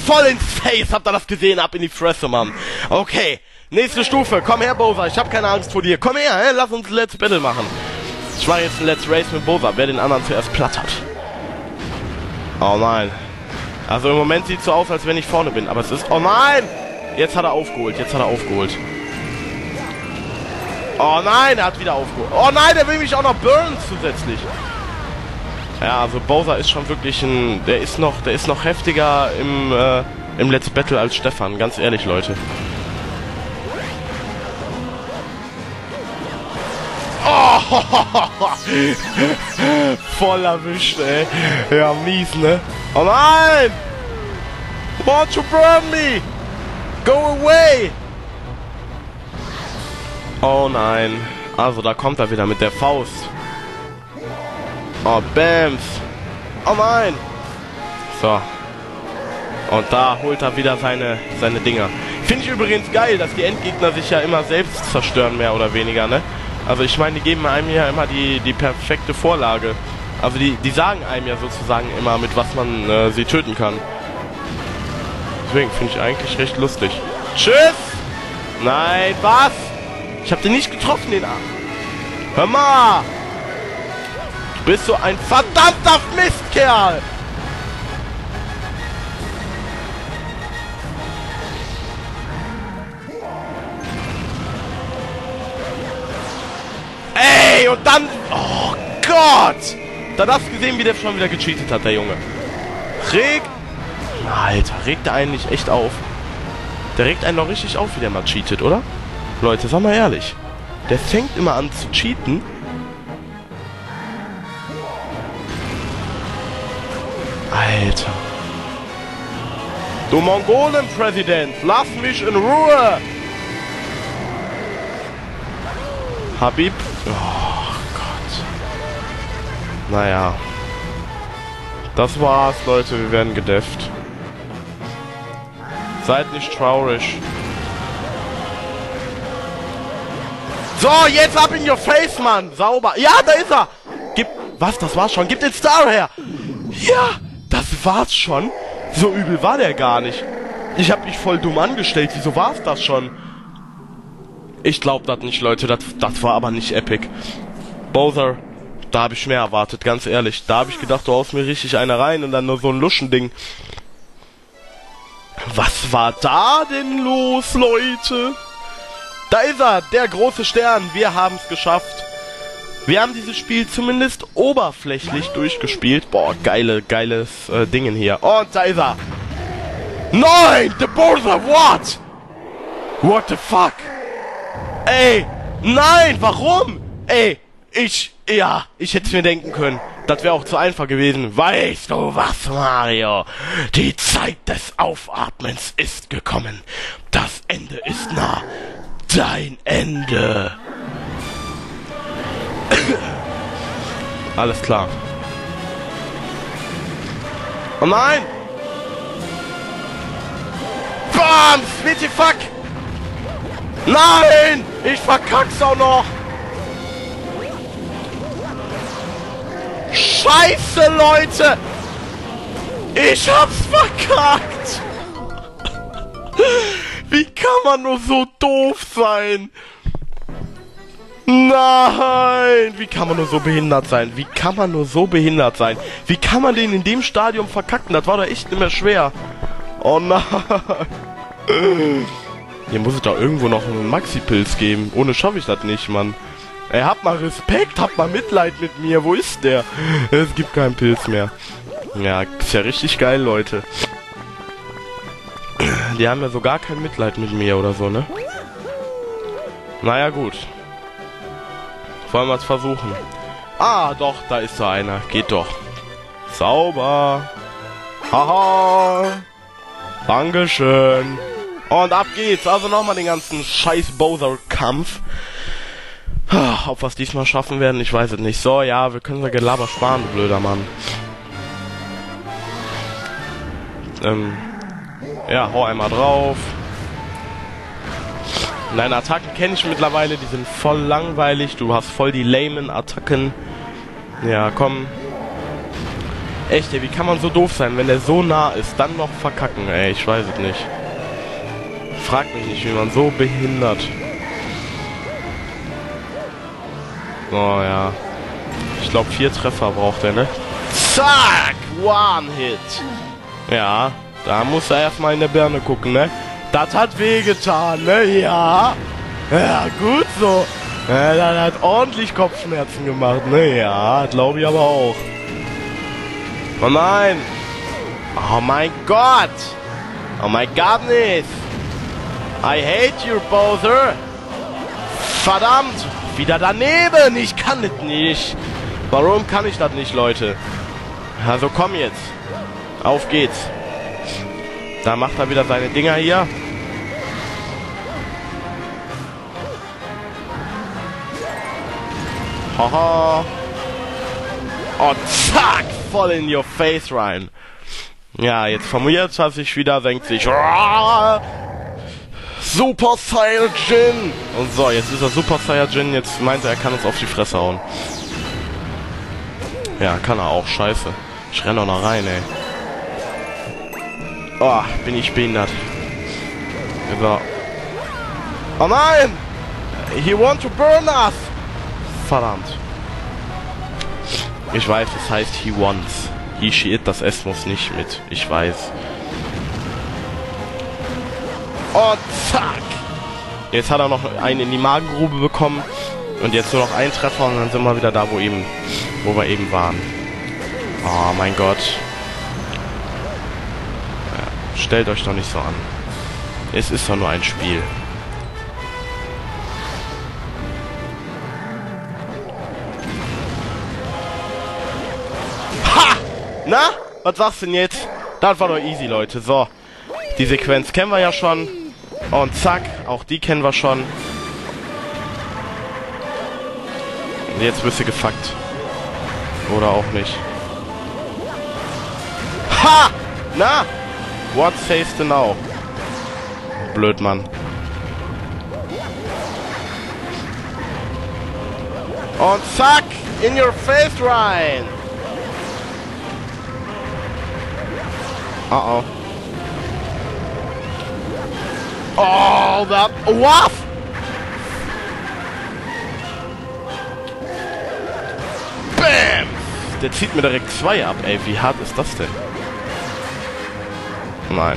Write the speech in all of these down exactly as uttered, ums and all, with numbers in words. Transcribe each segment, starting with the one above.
Voll ins Face, habt ihr das gesehen? Ab in die Fresse, Mann. Okay, nächste Stufe. Komm her, Bowser, ich hab keine Angst vor dir. Komm her, hey, lass uns ein Let's Battle machen. Ich mache jetzt ein Let's Race mit Bowser, wer den anderen zuerst platt hat. Oh nein. Also im Moment sieht es so aus, als wenn ich vorne bin, aber es ist... Oh nein! Jetzt hat er aufgeholt, jetzt hat er aufgeholt. Oh nein, er hat wieder aufgeholt. Oh nein, der will mich auch noch burnen zusätzlich. Ja, also Bowser ist schon wirklich ein... Der ist noch, der ist noch heftiger im, äh, im Let's Battle als Stefan, ganz ehrlich, Leute. Oh, voll erwischt, ey. Ja, mies, ne? Oh nein! Want to burn me? Go away! Oh nein. Also, da kommt er wieder mit der Faust. Oh, Bams. Oh nein! So. Und da holt er wieder seine, seine Dinger. Finde ich übrigens geil, dass die Endgegner sich ja immer selbst zerstören, mehr oder weniger, ne? Also ich meine, die geben einem ja immer die, die perfekte Vorlage. Also die, die sagen einem ja sozusagen immer, mit was man äh, sie töten kann. Deswegen finde ich eigentlich recht lustig. Tschüss! Nein, was? Ich habe den nicht getroffen, den Arm. Hör mal! Du bist so ein verdammter Mistkerl! Ey, und dann... Oh Gott! Da hast du gesehen, wie der schon wieder gecheatet hat, der Junge. Reg... Alter, regt der einen nicht echt auf? Der regt einen doch richtig auf, wie der mal cheatet, oder? Leute, sag mal ehrlich. Der fängt immer an zu cheaten. Alter. Du Mongolen-Präsident, lass mich in Ruhe! Habib? Oh Gott. Naja. Das war's, Leute. Wir werden gedefft. Seid nicht traurig. So, jetzt ab in your face, Mann. Sauber. Ja, da ist er. Gib... Was? Das war's schon. Gib den Star her. Ja, das war's schon. So übel war der gar nicht. Ich hab mich voll dumm angestellt. Wieso war's das schon? Ich glaub das nicht, Leute. Das, das war aber nicht epic. Bowser, da habe ich mehr erwartet, ganz ehrlich. Da habe ich gedacht, du haust mir richtig eine rein und dann nur so ein Luschending. Was war da denn los, Leute? Da ist er, der große Stern. Wir haben es geschafft. Wir haben dieses Spiel zumindest oberflächlich durchgespielt. Boah, geile, geiles äh, Dingen hier. Und da ist er. Nein, the Bowser, what? What the fuck? Ey, nein, warum? Ey, ich, ja, ich hätte es mir denken können. Das wäre auch zu einfach gewesen. Weißt du was, Mario? Die Zeit des Aufatmens ist gekommen. Das Ende ist nah. Dein Ende. Alles klar. Oh nein! Bam! W T fuck! Nein! Ich verkack's auch noch! Scheiße, Leute! Ich hab's verkackt! Wie kann man nur so doof sein? Nein! Wie kann man nur so behindert sein? Wie kann man nur so behindert sein? Wie kann man den in dem Stadium verkacken? Das war doch echt nicht mehr schwer. Oh nein! Hier muss es doch irgendwo noch einen Maxi-Pilz geben. Ohne schaffe ich das nicht, Mann. Ey, habt mal Respekt, habt mal Mitleid mit mir. Wo ist der? Es gibt keinen Pilz mehr. Ja, ist ja richtig geil, Leute. Die haben ja so gar kein Mitleid mit mir oder so, ne? Naja, gut. Wollen wir es versuchen? Ah, doch, da ist so einer. Geht doch. Sauber. Haha. Dankeschön. Und ab geht's. Also nochmal den ganzen scheiß Bowser-Kampf. Ob wir es diesmal schaffen werden, ich weiß es nicht. So, ja, wir können ja Gelaber sparen, du blöder Mann. Ähm, ja, hau einmal drauf. Deine Attacken kenne ich mittlerweile, die sind voll langweilig. Du hast voll die lamen Attacken. Ja, komm. Echt, ey, wie kann man so doof sein, wenn der so nah ist, dann noch verkacken, ey, ich weiß es nicht. Frag mich nicht, wie man so behindert. Oh ja. Ich glaube, vier Treffer braucht er, ne? Zack! One-Hit! Ja, da muss er erstmal in der Birne gucken, ne? Das hat wehgetan, ne? Ja. Ja, gut so. Ja, das hat ordentlich Kopfschmerzen gemacht, ne? Ja, glaube ich aber auch. Oh nein! Oh mein Gott! Oh my goodness! I hate you, Bowser! Verdammt! Wieder daneben! Ich kann das nicht! Warum kann ich das nicht, Leute? Also komm jetzt! Auf geht's! Da macht er wieder seine Dinger hier. Haha! Und zack! Voll in your face rein! Ja, jetzt formuliert er sich wieder, denkt sich... Super Saiyajin! Und so, jetzt ist er Super Saiyajin, jetzt meint er, er kann uns auf die Fresse hauen. Ja, kann er auch, scheiße. Ich renne doch noch rein, ey. Oh, bin ich behindert. So. Oh nein! He want to burn us! Verdammt. Ich weiß, es heißt he wants. He, she, it, das S muss nicht mit. Ich weiß. Und zack! Jetzt hat er noch einen in die Magengrube bekommen. Und jetzt nur noch ein Treffer und dann sind wir wieder da, wo eben, wo wir eben waren. Oh mein Gott. Ja, stellt euch doch nicht so an. Es ist doch nur ein Spiel. Ha! Na? Was sagst du denn jetzt? Das war doch easy, Leute. So. Die Sequenz kennen wir ja schon. Und zack, auch die kennen wir schon. Und jetzt bist du gefuckt. Oder auch nicht. Ha! Na? What says the now? Blöd, Mann. Und zack! In your face rein! Uh oh. Oh, that... What? Bam! Der zieht mir direkt zwei ab, ey. Wie hart ist das denn? Nein.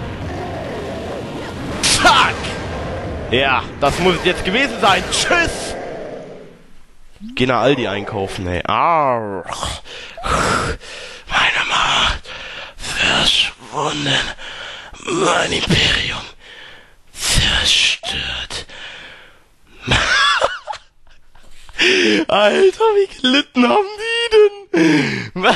Zack! Ja, das muss jetzt gewesen sein. Tschüss! Geh nach Aldi einkaufen, ey. Arr. Meine Macht verschwunden. Mein Imperium zerstört. Alter, wie gelitten haben die denn?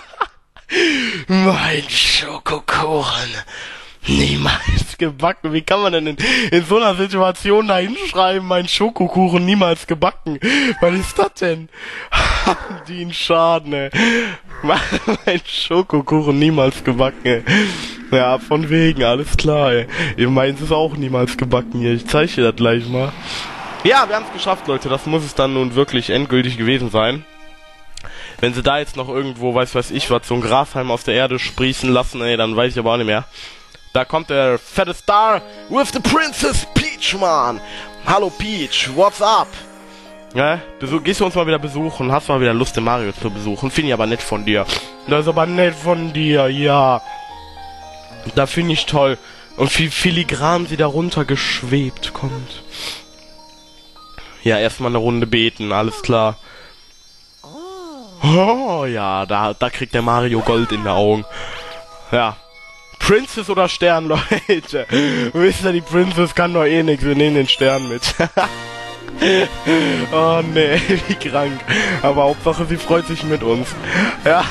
Mein Schokokuchen. Niemals gebacken. Wie kann man denn in, in so einer Situation da hinschreiben, mein Schokokuchen niemals gebacken? Was ist das denn? Haben die einen Schaden, ey. Mein Schokokuchen niemals gebacken, ey. Ja, von wegen, alles klar, ey. Ihr meint es auch niemals gebacken hier. Ich zeige dir das gleich mal. Ja, wir haben es geschafft, Leute. Das muss es dann nun wirklich endgültig gewesen sein. Wenn sie da jetzt noch irgendwo, weiß weiß ich was, so ein Grashalm aus der Erde sprießen lassen, ey, dann weiß ich aber auch nicht mehr. Da kommt der fette Star with the Princess Peach, man. Hallo Peach, what's up? Ja, besuch, gehst du uns mal wieder besuchen, hast mal wieder Lust, den Mario zu besuchen. Finde ich aber nett von dir. Das ist aber nett von dir, ja. Da finde ich toll. Und wie filigran sie da runter geschwebt kommt. Ja, erstmal eine Runde beten, alles klar. Oh ja, da, da kriegt der Mario Gold in den Augen. Ja. Princess oder Stern, Leute. Wisst ihr, die Princess kann doch eh nichts. Wir nehmen den Stern mit. Oh ne, wie krank. Aber Hauptsache, sie freut sich mit uns. Ja.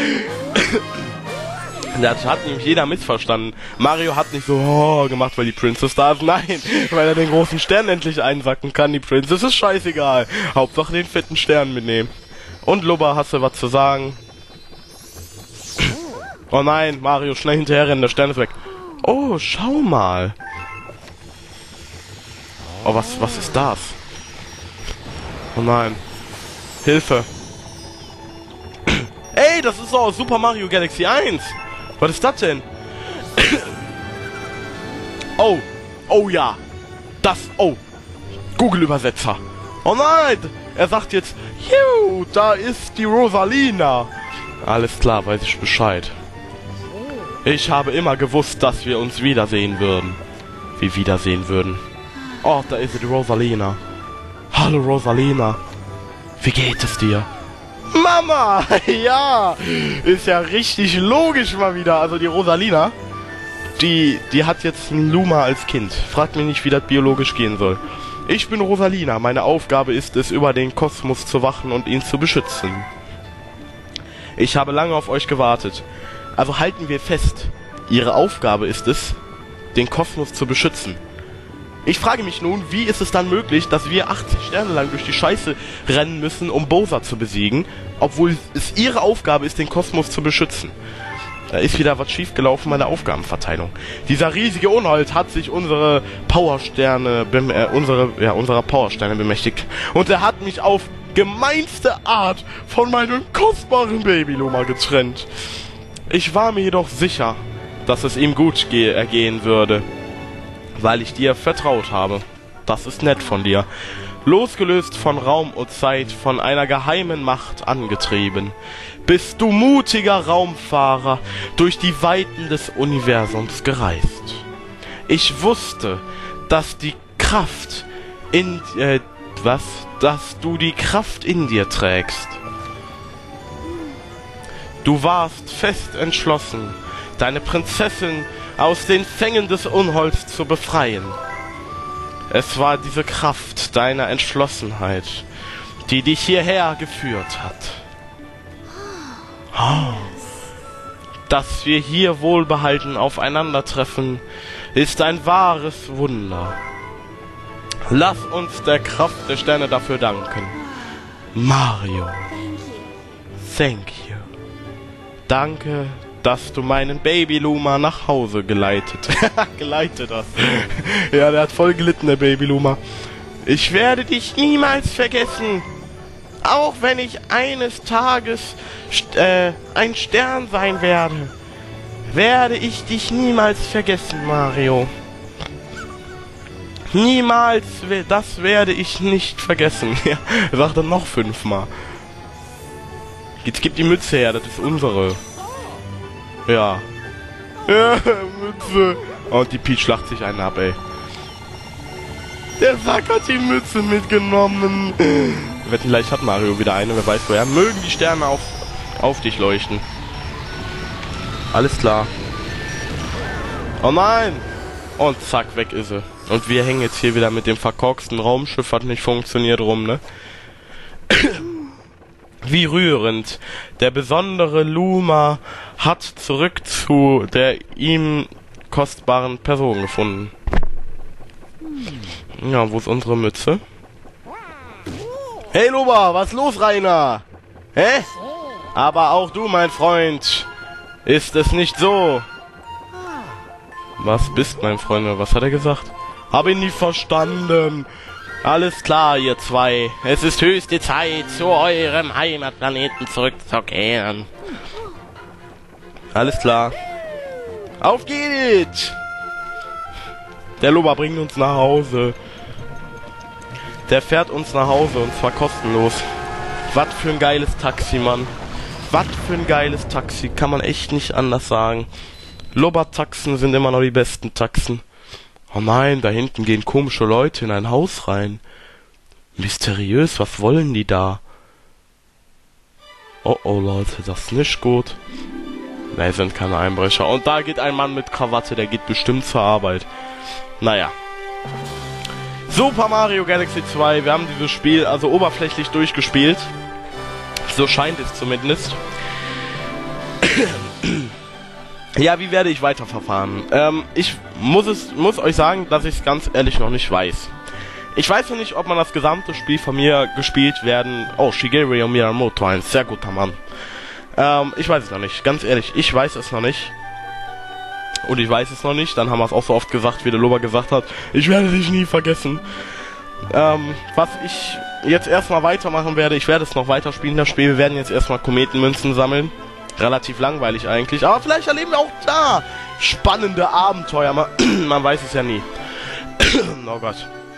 Das hat nämlich jeder missverstanden. Mario hat nicht so oh, gemacht, weil die Princess da ist. Nein, weil er den großen Stern endlich einsacken kann. Die Princess ist scheißegal. Hauptsache den fetten Stern mitnehmen. Und Lubba, hast du was zu sagen? Oh nein, Mario, schnell hinterherrennen, der Stern ist weg. Oh, schau mal. Oh, was, was ist das? Oh nein. Hilfe. Ey, Ey, das ist doch Super Mario Galaxy eins. Was ist das denn? Oh. Oh ja. Das. Oh. Google-Übersetzer. Oh nein. Er sagt jetzt, Juhu, da ist die Rosalina. Alles klar, weiß ich Bescheid. Ich habe immer gewusst, dass wir uns wiedersehen würden. Wie wiedersehen würden. Oh, da ist die Rosalina. Hallo Rosalina. Wie geht es dir? Mama! Ja! Ist ja richtig logisch mal wieder. Also die Rosalina, die, die hat jetzt einen Luma als Kind. Fragt mich nicht, wie das biologisch gehen soll. Ich bin Rosalina. Meine Aufgabe ist es, über den Kosmos zu wachen und ihn zu beschützen. Ich habe lange auf euch gewartet. Also halten wir fest. Ihre Aufgabe ist es, den Kosmos zu beschützen. Ich frage mich nun, wie ist es dann möglich, dass wir achtzig Sterne lang durch die Scheiße rennen müssen, um Bowser zu besiegen, obwohl es ihre Aufgabe ist, den Kosmos zu beschützen. Da ist wieder was schiefgelaufen bei der Aufgabenverteilung. Dieser riesige Unhold hat sich unsere Powersterne, äh, unsere, ja, unserer Powersterne bemächtigt. Und er hat mich auf gemeinste Art von meinem kostbaren Baby-Luma getrennt. Ich war mir jedoch sicher, dass es ihm gut ge- ergehen würde, weil ich dir vertraut habe. Das ist nett von dir. Losgelöst von Raum und Zeit, von einer geheimen Macht angetrieben, bist du mutiger Raumfahrer durch die Weiten des Universums gereist. Ich wusste, dass die Kraft in, äh, was? Dass du die Kraft in dir trägst. Du warst fest entschlossen, deine Prinzessin aus den Fängen des Unholds zu befreien. Es war diese Kraft deiner Entschlossenheit, die dich hierher geführt hat. Oh. Dass wir hier wohlbehalten aufeinandertreffen, ist ein wahres Wunder. Lass uns der Kraft der Sterne dafür danken. Mario. Thank you. Danke, dass du meinen Baby-Luma nach Hause geleitet. geleitet hast. Ja, der hat voll gelitten, der Baby-Luma. Ich werde dich niemals vergessen. Auch wenn ich eines Tages st äh, ein Stern sein werde, werde ich dich niemals vergessen, Mario. Niemals, das werde ich nicht vergessen. Ja, sagt er noch fünfmal. Jetzt gib die Mütze her, das ist unsere. Ja. Ja, Mütze. Und die Peach lacht sich einen ab, ey. Der Sack hat die Mütze mitgenommen. Wetten, gleich hat Mario wieder eine, wer weiß woher. Mögen die Sterne auf, auf dich leuchten. Alles klar. Oh nein! Und zack, weg ist sie. Und wir hängen jetzt hier wieder mit dem verkorksten Raumschiff, hat nicht funktioniert, rum, ne? Wie rührend. Der besondere Luma hat zurück zu der ihm kostbaren Person gefunden. Ja, wo ist unsere Mütze? Hey Luma, was ist los, Rainer? Hä? Aber auch du, mein Freund, ist es nicht so? Was bist, mein Freund? Was hat er gesagt? Hab ihn nie verstanden. Alles klar, ihr zwei. Es ist höchste Zeit, zu eurem Heimatplaneten zurückzukehren. Alles klar. Auf geht's! Der Luma bringt uns nach Hause. Der fährt uns nach Hause und zwar kostenlos. Was für ein geiles Taxi, Mann. Was für ein geiles Taxi. Kann man echt nicht anders sagen. Lobber-Taxen sind immer noch die besten Taxen. Oh nein, da hinten gehen komische Leute in ein Haus rein. Mysteriös, was wollen die da? Oh oh Leute, das ist nicht gut. Ne, sind keine Einbrecher. Und da geht ein Mann mit Krawatte, der geht bestimmt zur Arbeit. Naja. Super Mario Galaxy zwei, wir haben dieses Spiel also oberflächlich durchgespielt. So scheint es zumindest. Ja, wie werde ich weiterverfahren? Ähm, ich muss es, muss euch sagen, dass ich es ganz ehrlich noch nicht weiß. Ich weiß noch nicht, ob man das gesamte Spiel von mir gespielt werden... Oh, Shigeru Miyamoto, ein sehr guter Mann. Ähm, ich weiß es noch nicht. Ganz ehrlich, ich weiß es noch nicht. Und ich weiß es noch nicht. Dann haben wir es auch so oft gesagt, wie der Loba gesagt hat. Ich werde dich nie vergessen. Ähm, was ich jetzt erstmal weitermachen werde, ich werde es noch weiterspielen, das Spiel. Wir werden jetzt erstmal Kometenmünzen sammeln. relativ langweilig eigentlich. Aber vielleicht erleben wir auch da spannende Abenteuer. Man, man weiß es ja nie. Oh Gott.